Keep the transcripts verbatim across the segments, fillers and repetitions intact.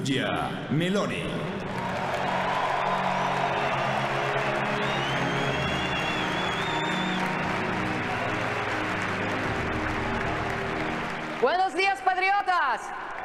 Giorgia Meloni. Buenos días, patriotas.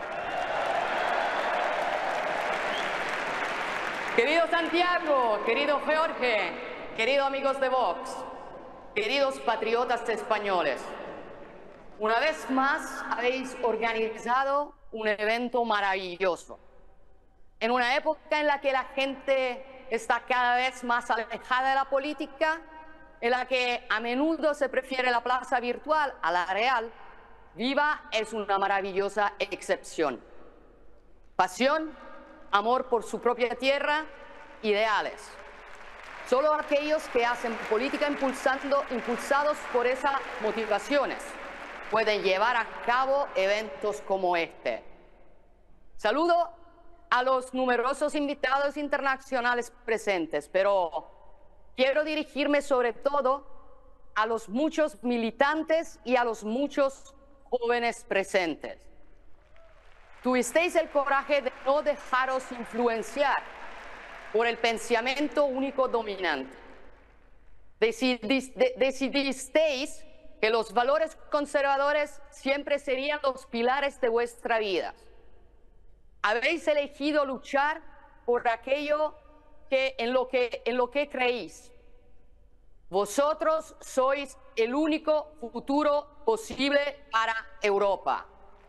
Querido Santiago, querido Jorge, queridos amigos de Vox, queridos patriotas españoles, una vez más habéis organizado un evento maravilloso. En una época en la que la gente está cada vez más alejada de la política, en la que a menudo se prefiere la plaza virtual a la real, Viva es una maravillosa excepción. Pasión, amor por su propia tierra, ideales. Solo aquellos que hacen política impulsando, impulsados por esas motivaciones pueden llevar a cabo eventos como este. Saludo a los numerosos invitados internacionales presentes, pero quiero dirigirme sobre todo a los muchos militantes y a los muchos jóvenes presentes. Tuvisteis el coraje de no dejaros influenciar por el pensamiento único dominante. Decidis, de, decidisteis que los valores conservadores siempre serían los pilares de vuestra vida. Habéis elegido luchar por aquello que, en, lo que, en lo que creéis. Vosotros sois el único futuro posible para Europa.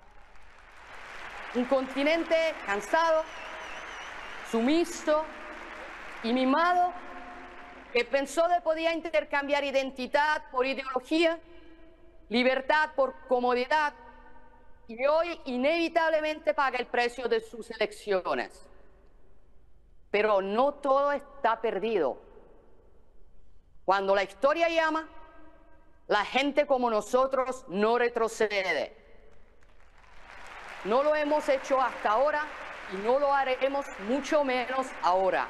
Un continente cansado, sumiso y mimado, que pensó que podía intercambiar identidad por ideología, libertad por comodidad, y hoy inevitablemente paga el precio de sus elecciones. Pero no todo está perdido. Cuando la historia llama, la gente como nosotros no retrocede. No lo hemos hecho hasta ahora y no lo haremos mucho menos ahora.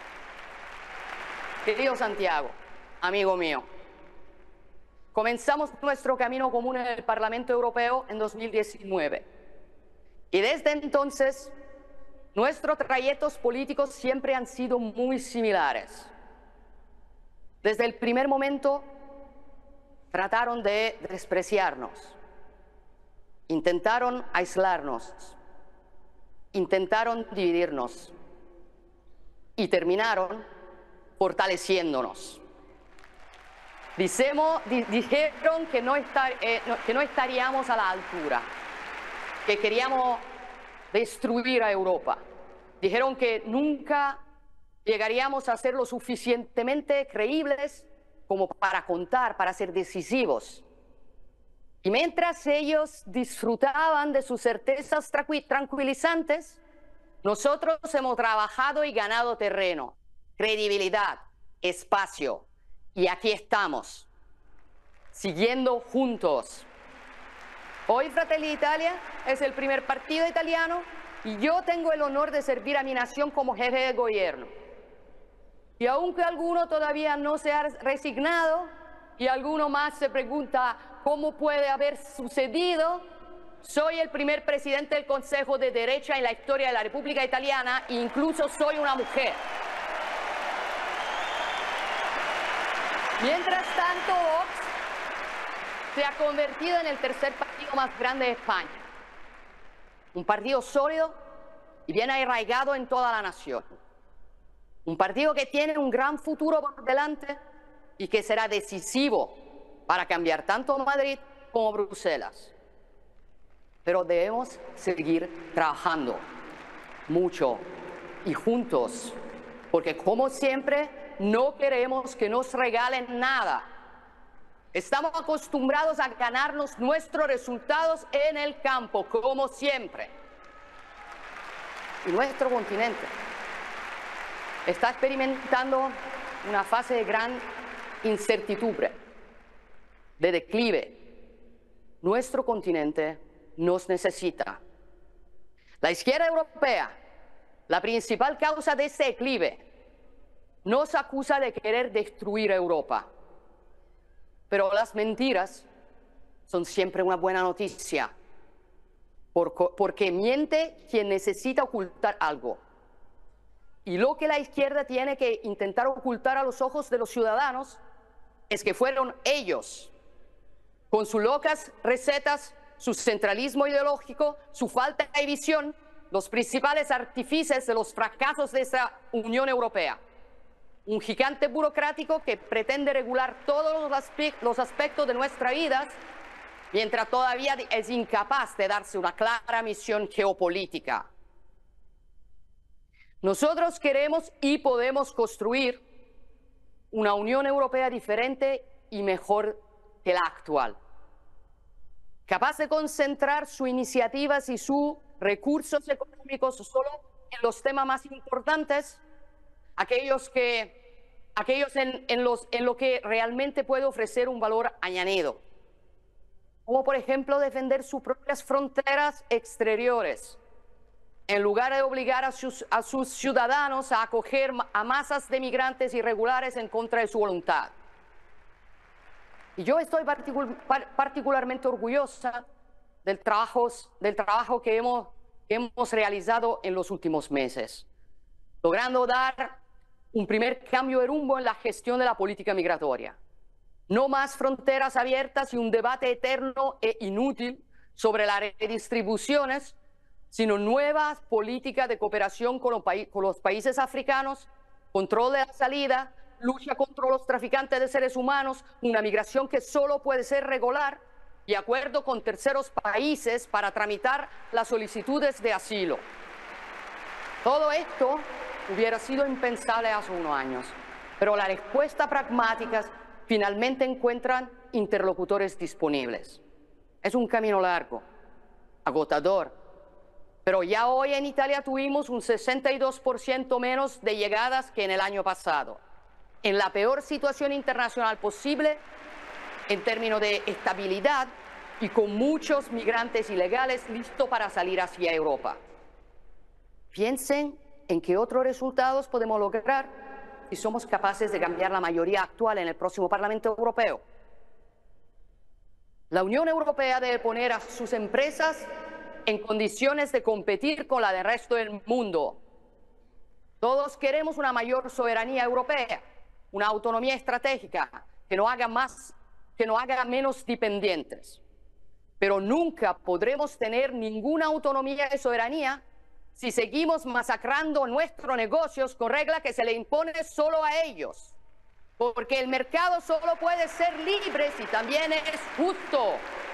Querido Santiago, amigo mío, comenzamos nuestro camino común en el Parlamento Europeo en dos mil diecinueve. Y desde entonces, nuestros trayectos políticos siempre han sido muy similares. Desde el primer momento, trataron de despreciarnos, intentaron aislarnos, intentaron dividirnos y terminaron fortaleciéndonos. Dicemos, di, dijeron que no, estar, eh, no, que no estaríamos a la altura, que queríamos destruir a Europa. Dijeron que nunca llegaríamos a ser lo suficientemente creíbles como para contar, para ser decisivos. Y mientras ellos disfrutaban de sus certezas tranquilizantes, nosotros hemos trabajado y ganado terreno, credibilidad, espacio. Y aquí estamos, siguiendo juntos. Hoy Fratelli d'Italia es el primer partido italiano y yo tengo el honor de servir a mi nación como jefe de gobierno. Y aunque alguno todavía no se ha resignado y alguno más se pregunta cómo puede haber sucedido, soy el primer presidente del Consejo de Derecha en la historia de la República Italiana e incluso soy una mujer. Mientras tanto, Vox se ha convertido en el tercer partido más grande de España. Un partido sólido y bien arraigado en toda la nación. Un partido que tiene un gran futuro por delante y que será decisivo para cambiar tanto Madrid como Bruselas. Pero debemos seguir trabajando mucho y juntos, porque como siempre no queremos que nos regalen nada. Estamos acostumbrados a ganarnos nuestros resultados en el campo, como siempre. Y nuestro continente está experimentando una fase de gran incertidumbre, de declive. Nuestro continente nos necesita. La izquierda europea, la principal causa de ese declive, nos acusa de querer destruir Europa. Pero las mentiras son siempre una buena noticia, por, porque miente quien necesita ocultar algo. Y lo que la izquierda tiene que intentar ocultar a los ojos de los ciudadanos es que fueron ellos, con sus locas recetas, su centralismo ideológico, su falta de visión, los principales artífices de los fracasos de esta Unión Europea. Un gigante burocrático que pretende regular todos los, aspe- los aspectos de nuestra vida, mientras todavía es incapaz de darse una clara misión geopolítica. Nosotros queremos y podemos construir una Unión Europea diferente y mejor que la actual, capaz de concentrar sus iniciativas y sus recursos económicos solo en los temas más importantes, aquellos, que, aquellos en, en, los, en lo que realmente puede ofrecer un valor añadido, como por ejemplo defender sus propias fronteras exteriores, en lugar de obligar a sus, a sus ciudadanos a acoger a masas de migrantes irregulares en contra de su voluntad. Y yo estoy particul particularmente orgullosa del trabajo, del trabajo que, hemos, que hemos realizado en los últimos meses, logrando dar un primer cambio de rumbo en la gestión de la política migratoria. No más fronteras abiertas y un debate eterno e inútil sobre las redistribuciones, sino nuevas políticas de cooperación con los, con los países africanos, control de la salida, lucha contra los traficantes de seres humanos, una migración que solo puede ser regular y acuerdo con terceros países para tramitar las solicitudes de asilo. Todo esto hubiera sido impensable hace unos años, pero las respuestas pragmáticas finalmente encuentran interlocutores disponibles. Es un camino largo, agotador, pero ya hoy en Italia tuvimos un sesenta y dos por ciento menos de llegadas que en el año pasado, en la peor situación internacional posible en términos de estabilidad y con muchos migrantes ilegales listos para salir hacia Europa. Piensen en qué otros resultados podemos lograr si somos capaces de cambiar la mayoría actual en el próximo Parlamento Europeo. La Unión Europea debe poner a sus empresas en condiciones de competir con la del resto del mundo. Todos queremos una mayor soberanía europea, una autonomía estratégica que nos haga más, que nos haga menos dependientes. Pero nunca podremos tener ninguna autonomía y soberanía si seguimos masacrando nuestros negocios con reglas que se le imponen solo a ellos. Porque el mercado solo puede ser libre si también es justo.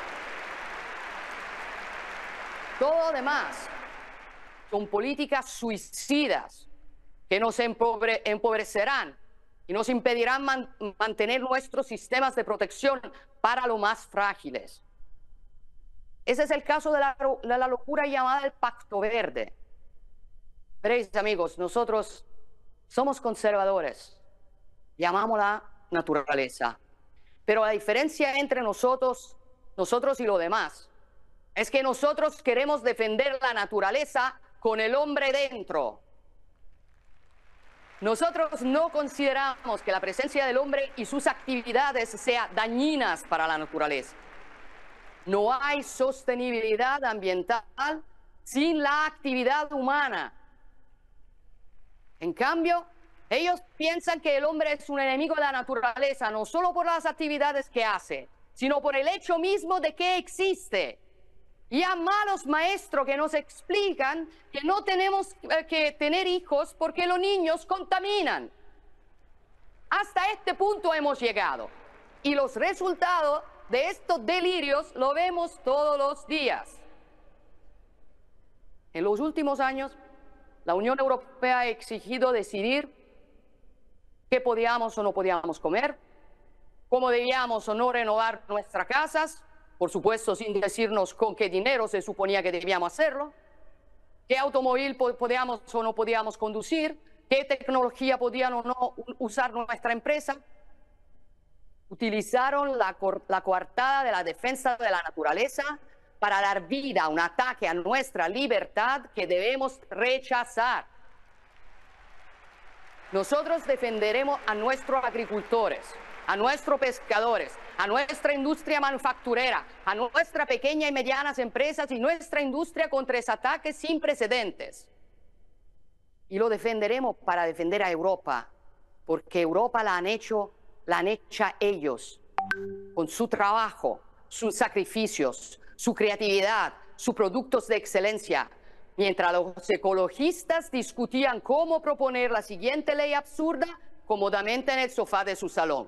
Todo lo demás son políticas suicidas que nos empobre, empobrecerán y nos impedirán man, mantener nuestros sistemas de protección para los más frágiles. Ese es el caso de la, de la locura llamada el Pacto Verde. Veréis, amigos, nosotros somos conservadores, llamamos la naturaleza, pero la diferencia entre nosotros, nosotros y los demás es que nosotros queremos defender la naturaleza con el hombre dentro. Nosotros no consideramos que la presencia del hombre y sus actividades sean dañinas para la naturaleza. No hay sostenibilidad ambiental sin la actividad humana. En cambio, ellos piensan que el hombre es un enemigo de la naturaleza, no solo por las actividades que hace, sino por el hecho mismo de que existe. Y a malos maestros que nos explican que no tenemos eh, que tener hijos porque los niños contaminan. Hasta este punto hemos llegado. Y los resultados de estos delirios lo vemos todos los días. En los últimos años, la Unión Europea ha exigido decidir qué podíamos o no podíamos comer, cómo debíamos o no renovar nuestras casas, por supuesto sin decirnos con qué dinero se suponía que debíamos hacerlo, qué automóvil podíamos o no podíamos conducir, qué tecnología podían o no usar nuestra empresa. Utilizaron la, la coartada de la defensa de la naturaleza para dar vida a un ataque a nuestra libertad que debemos rechazar. Nosotros defenderemos a nuestros agricultores, a nuestros pescadores, a nuestra industria manufacturera, a nuestras pequeñas y medianas empresas y nuestra industria contra esos ataques sin precedentes. Y lo defenderemos para defender a Europa, porque Europa la han hecho, la han hecho ellos, con su trabajo, sus sacrificios, su creatividad, sus productos de excelencia, mientras los ecologistas discutían cómo proponer la siguiente ley absurda cómodamente en el sofá de su salón.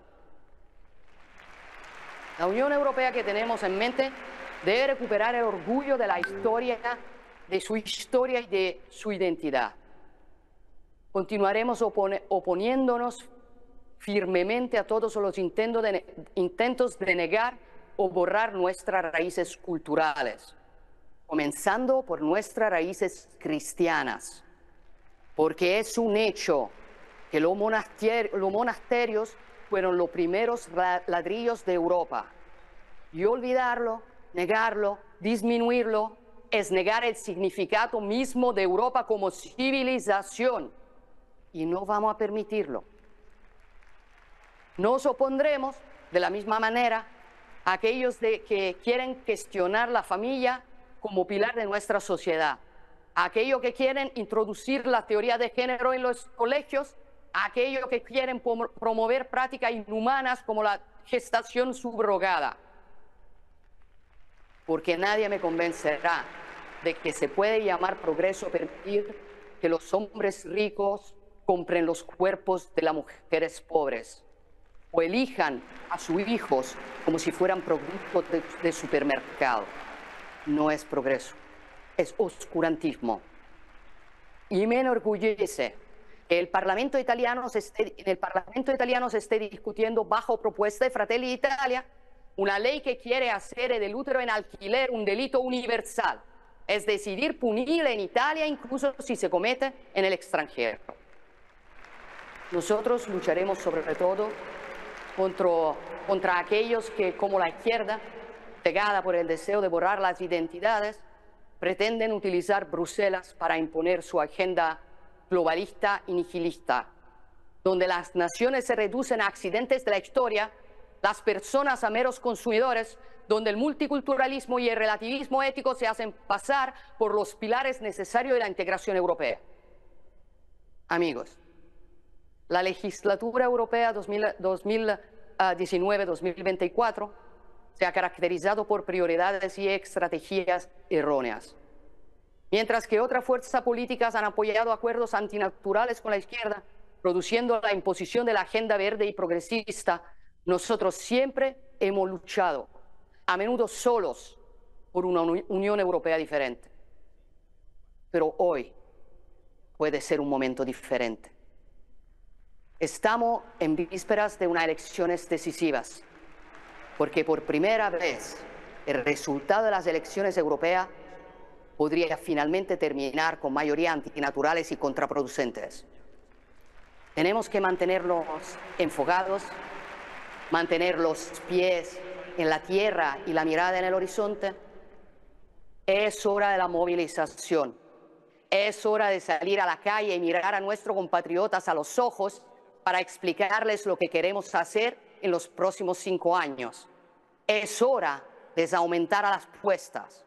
La Unión Europea que tenemos en mente debe recuperar el orgullo de la historia, de su historia y de su identidad. Continuaremos opone, oponiéndonos firmemente a todos los intentos de, intentos de negar o borrar nuestras raíces culturales, comenzando por nuestras raíces cristianas, porque es un hecho que los monasterios, los monasterios fueron los primeros ladrillos de Europa. Y olvidarlo, negarlo, disminuirlo, es negar el significado mismo de Europa como civilización. Y no vamos a permitirlo. Nos opondremos de la misma manera a aquellos de, que quieren cuestionar la familia como pilar de nuestra sociedad, a aquellos que quieren introducir la teoría de género en los colegios, a aquellos que quieren promover prácticas inhumanas como la gestación subrogada. Porque nadie me convencerá de que se puede llamar progreso permitir que los hombres ricos compren los cuerpos de las mujeres pobres o elijan a sus hijos como si fueran productos de, de supermercado. No es progreso, es oscurantismo. Y me enorgullece que el Parlamento italiano se esté, en el Parlamento italiano se esté discutiendo bajo propuesta de Fratelli d'Italia una ley que quiere hacer del útero en alquiler un delito universal, es decidir punir en Italia incluso si se comete en el extranjero. Nosotros lucharemos sobre todo contra, contra aquellos que, como la izquierda, cegada por el deseo de borrar las identidades, pretenden utilizar Bruselas para imponer su agenda globalista y nihilista, donde las naciones se reducen a accidentes de la historia, las personas a meros consumidores, donde el multiculturalismo y el relativismo ético se hacen pasar por los pilares necesarios de la integración europea. Amigos, la legislatura europea dos mil diecinueve dos mil veinticuatro se ha caracterizado por prioridades y estrategias erróneas. Mientras que otras fuerzas políticas han apoyado acuerdos antinaturales con la izquierda, produciendo la imposición de la agenda verde y progresista, nosotros siempre hemos luchado, a menudo solos, por una Unión Europea diferente. Pero hoy puede ser un momento diferente. Estamos en vísperas de unas elecciones decisivas, porque por primera vez el resultado de las elecciones europeas podría finalmente terminar con mayoría antinaturales y contraproducentes. Tenemos que mantenernos enfocados, mantener los pies en la tierra y la mirada en el horizonte. Es hora de la movilización. Es hora de salir a la calle y mirar a nuestros compatriotas a los ojos para explicarles lo que queremos hacer en los próximos cinco años. Es hora de aumentar a las apuestas.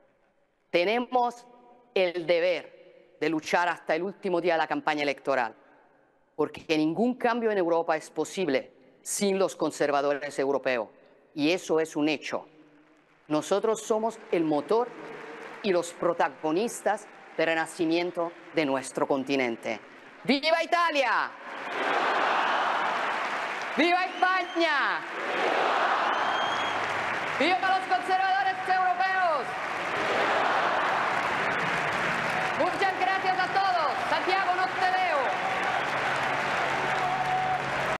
Tenemos el deber de luchar hasta el último día de la campaña electoral, porque ningún cambio en Europa es posible sin los conservadores europeos, y eso es un hecho. Nosotros somos el motor y los protagonistas del renacimiento de nuestro continente. ¡Viva Italia! ¡Viva España! ¡Viva los conservadores europeos! Muchas